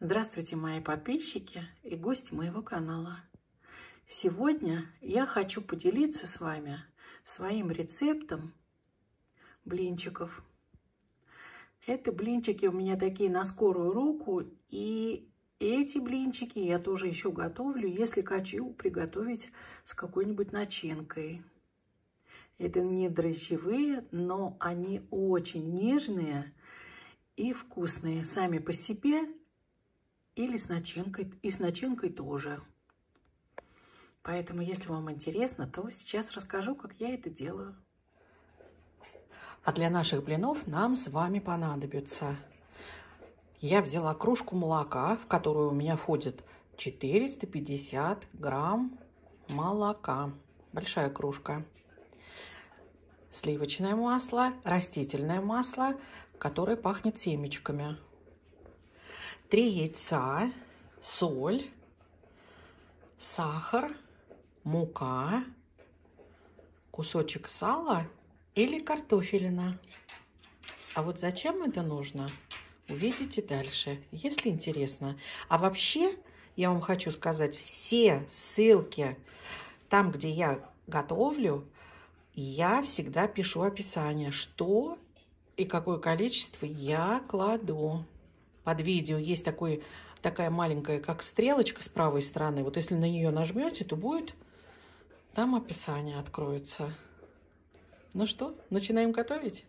Здравствуйте, мои подписчики и гости моего канала. Сегодня я хочу поделиться с вами своим рецептом блинчиков. Это блинчики у меня такие на скорую руку, и эти блинчики я тоже еще готовлю, если хочу приготовить с какой-нибудь начинкой. Это не дрожжевые, но они очень нежные и вкусные сами по себе. Или с начинкой, и с начинкой тоже. Поэтому, если вам интересно, то сейчас расскажу, как я это делаю. А для наших блинов нам с вами понадобится. Я взяла кружку молока, в которую у меня входит 450 грамм молока. Большая кружка. Сливочное масло, растительное масло, которое пахнет семечками. 3 яйца, соль, сахар, мука, кусочек сала или картофелина. А вот зачем это нужно, увидите дальше, если интересно. А вообще, я вам хочу сказать, все ссылки там, где я готовлю, я всегда пишу описание, что и какое количество я кладу. Под видео есть такая маленькая, как стрелочка с правой стороны. Вот если на нее нажмете, то будет там описание откроется. Ну что, начинаем готовить?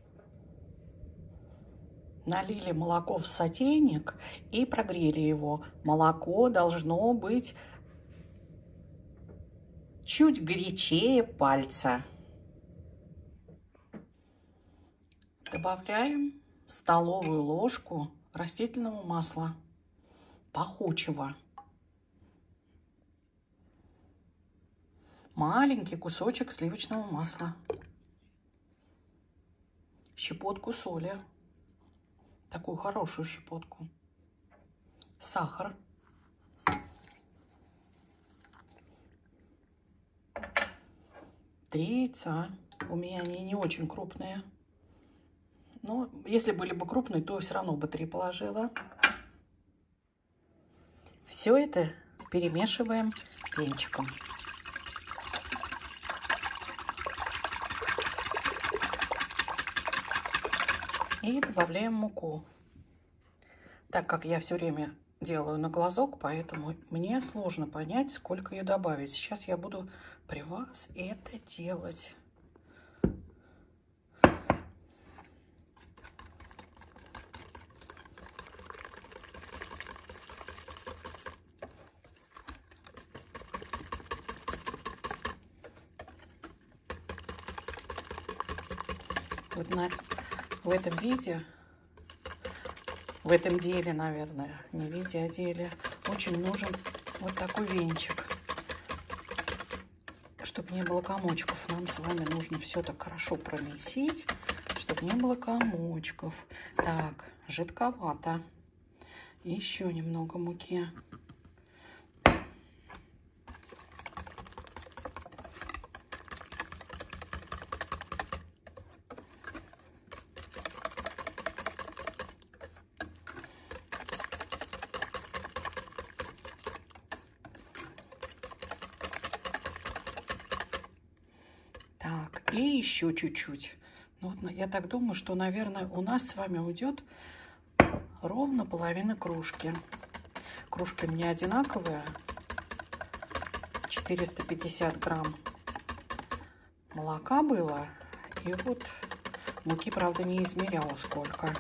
Налили молоко в сотейник и прогрели его. Молоко должно быть чуть горячее пальца. Добавляем столовую ложку растительного масла, пахучего. Маленький кусочек сливочного масла. Щепотку соли. Такую хорошую щепотку. Сахар. Три яйца. У меня они не очень крупные. Но если были бы крупные, то все равно бы 3 положила. Все это перемешиваем венчиком. И добавляем муку. Так как я все время делаю на глазок, поэтому мне сложно понять, сколько ее добавить. Сейчас я буду при вас это делать. Вот в этом виде, в этом деле, наверное, не виде, а деле, очень нужен вот такой венчик, чтобы не было комочков. Нам с вами нужно все так хорошо промесить, чтобы не было комочков. Так, жидковато. Еще немного муки. Так, и еще чуть-чуть. Ну, вот я так думаю, что, наверное, у нас с вами уйдет ровно половина кружки. Кружки у меня одинаковые. 450 грамм молока было. И вот муки, правда, не измеряла сколько.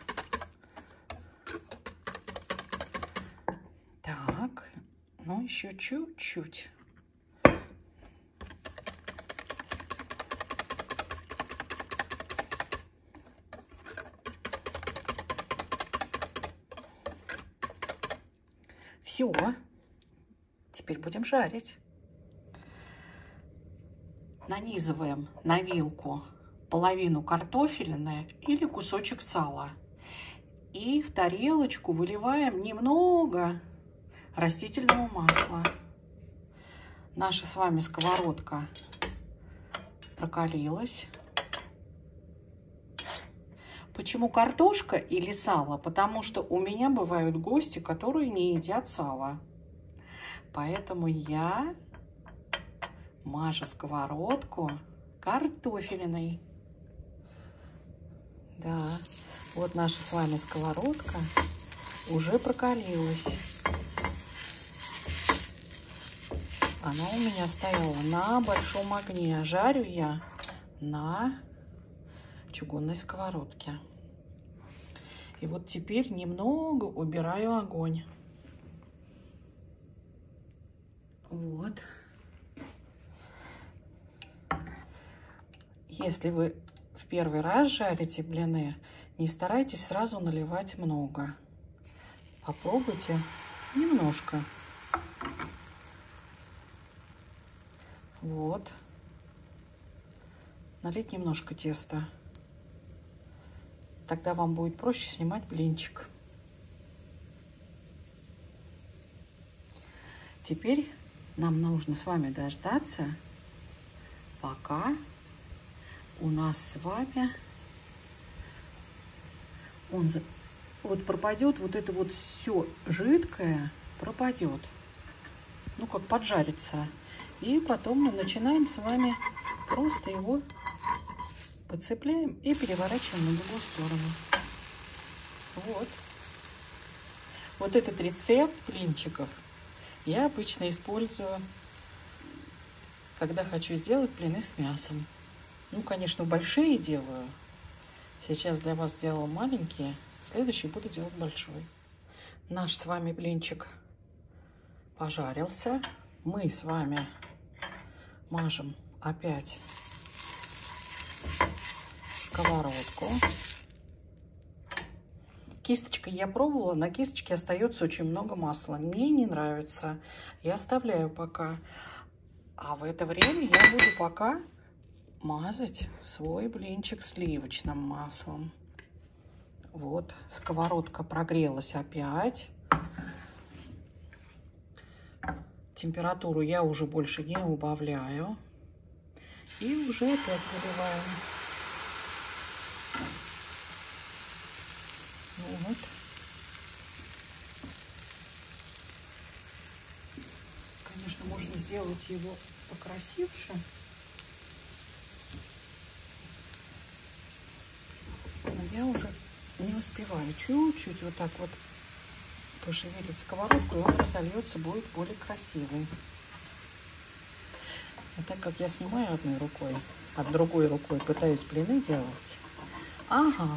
Так, ну еще чуть-чуть. Все, теперь будем жарить. Нанизываем на вилку половину картофелины или кусочек сала. И в тарелочку выливаем немного растительного масла. Наша с вами сковородка прокалилась. Почему картошка или сало? Потому что у меня бывают гости, которые не едят сало. Поэтому я мажу сковородку картофелиной. Да, вот наша с вами сковородка уже прокалилась. Она у меня стояла на большом огне. Жарю я на чугунной сковородке. И вот теперь немного убираю огонь. Вот. Если вы в первый раз жарите блины, не старайтесь сразу наливать много. Попробуйте немножко. Вот. Налить немножко теста. Тогда вам будет проще снимать блинчик. Теперь нам нужно с вами дождаться, пока у нас с вами вот пропадет вот это вот все жидкое, пропадет. Ну, как поджарится. И потом мы начинаем с вами просто его подцепляем и переворачиваем на другую сторону. Вот. Вот этот рецепт блинчиков я обычно использую, когда хочу сделать блины с мясом. Ну, конечно, большие делаю. Сейчас для вас сделала маленькие. Следующий буду делать большой. Наш с вами блинчик пожарился. Мы с вами мажем опять сковородку. Кисточкой я пробовала, на кисточке остается очень много масла. Мне не нравится. Я оставляю пока. А в это время я буду пока мазать свой блинчик сливочным маслом. Вот, сковородка прогрелась опять. Температуру я уже больше не убавляю. И уже опять заливаем. Вот. Конечно, можно сделать его покрасивше. Но я уже не успеваю. Чуть-чуть вот так вот пошевелить сковородку, и он разольется, будет более красивый. А так как я снимаю одной рукой, а другой рукой пытаюсь блины делать. Ага.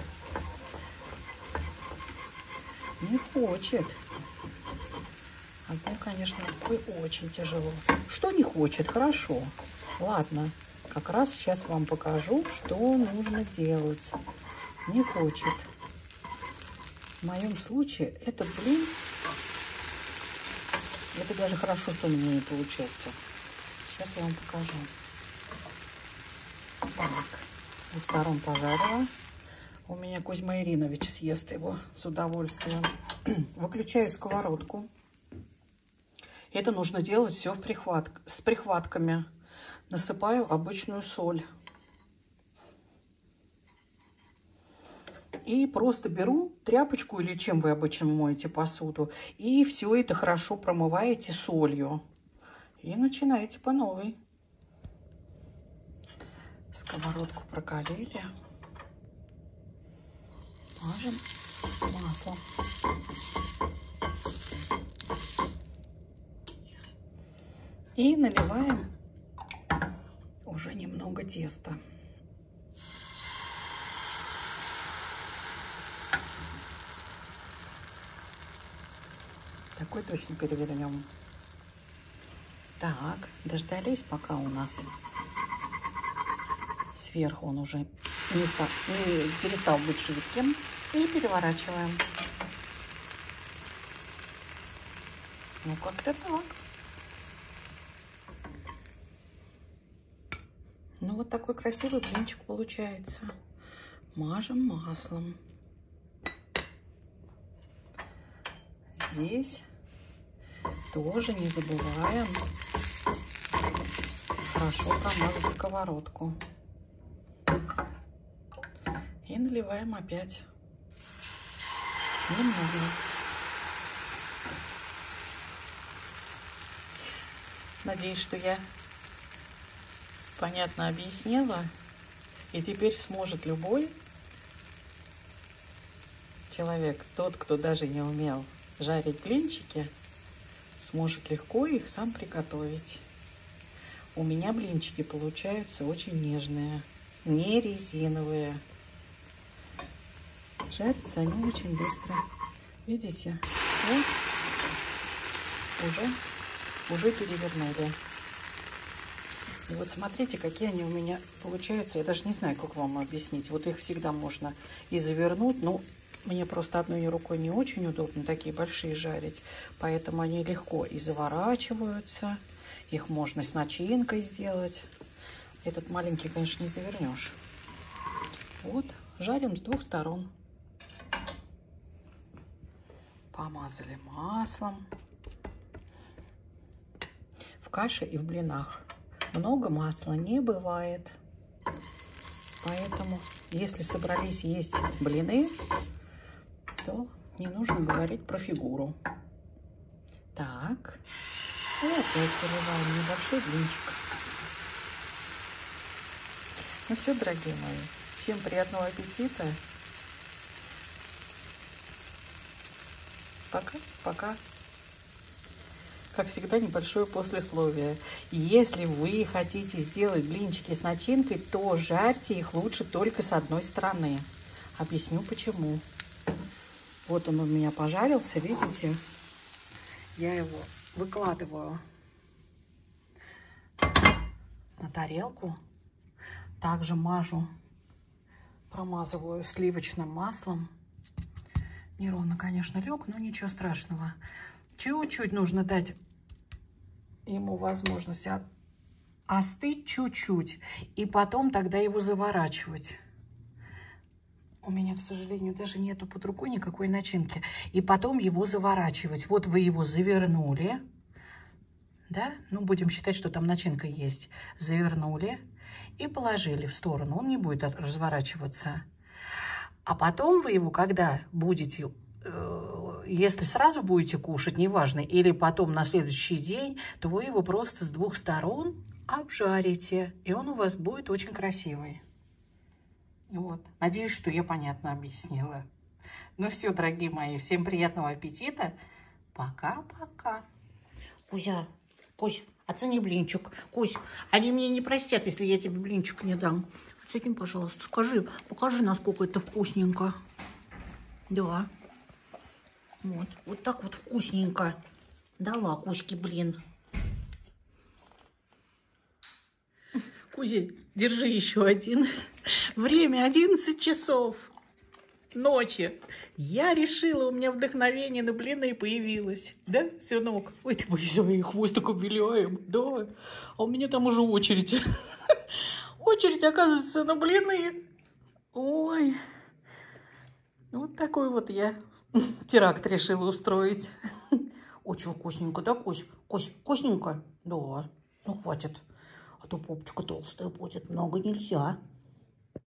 Не хочет. Одной, конечно, рукой очень тяжело. Что не хочет? Хорошо. Ладно. Как раз сейчас вам покажу, что нужно делать. Не хочет. В моем случае этот блин, это даже хорошо, что у меня не получился. Сейчас я вам покажу. Так, с двух сторон пожарила. У меня Кузьма Иринович съест его с удовольствием. Выключаю сковородку. Это нужно делать все с прихватками. Насыпаю обычную соль. И просто беру тряпочку или чем вы обычно моете посуду. И все это хорошо промываете солью. И начинаете по новой. Сковородку прокалили. Мажем маслом. И наливаем уже немного теста. Такой точно перевернем. Так, дождались, пока у нас сверху он уже не перестал быть жидким. И переворачиваем. Ну, как-то так. Ну, вот такой красивый блинчик получается. Мажем маслом. Здесь тоже не забываем хорошо промазать сковородку. И наливаем опять. Немного. Надеюсь, что я понятно объяснила. И теперь сможет любой человек, тот, кто даже не умел жарить блинчики, сможет легко их сам приготовить. У меня блинчики получаются очень нежные, не резиновые. Жарятся они очень быстро. Видите? Вот. Уже перевернули. И вот смотрите, какие они у меня получаются. Я даже не знаю, как вам объяснить. Вот их всегда можно и завернуть. Но мне просто одной рукой не очень удобно такие большие жарить. Поэтому они легко и заворачиваются. Их можно с начинкой сделать. Этот маленький, конечно, не завернешь. Вот, жарим с двух сторон. Помазали маслом. В каше и в блинах много масла не бывает. Поэтому, если собрались есть блины, то не нужно говорить про фигуру. Так. И опять заливаем небольшой блинчик. Ну все, дорогие мои. Всем приятного аппетита. Пока-пока. Как всегда, небольшое послесловие. Если вы хотите сделать блинчики с начинкой, то жарьте их лучше только с одной стороны. Объясню почему. Вот он у меня пожарился, видите? Я его выкладываю на тарелку. Также промазываю сливочным маслом. Неровно, конечно, лег, но ничего страшного. Чуть-чуть нужно дать ему возможность остыть чуть-чуть. И потом тогда его заворачивать. У меня, к сожалению, даже нету под рукой никакой начинки. И потом его заворачивать. Вот вы его завернули. Да? Ну, будем считать, что там начинка есть. Завернули и положили в сторону. Он не будет разворачиваться. А потом вы его, когда будете... Если сразу будете кушать, неважно, или потом на следующий день, то вы его просто с двух сторон обжарите. И он у вас будет очень красивый. Вот. Надеюсь, что я понятно объяснила. Ну все, дорогие мои, всем приятного аппетита. Пока-пока. Кусь, оцени блинчик. Кусь, они меня не простят, если я тебе блинчик не дам. Оцени, пожалуйста, покажи, насколько это вкусненько. Да. Вот так вот вкусненько. Дала Кузьке блин. Кузя, держи еще один. Время 11 часов ночи. Я решила, у меня вдохновение на блины появилось. Да, сынок? Ой, ты мой хвостик виляем. Да. А у меня там уже очередь. Очередь, оказывается, на блины. Ой. Вот такой вот я теракт решила устроить. Очень вкусненько, да, Кусь? Кусь, вкусненько? Да. Ну, хватит. А то попочка толстая будет. Много нельзя.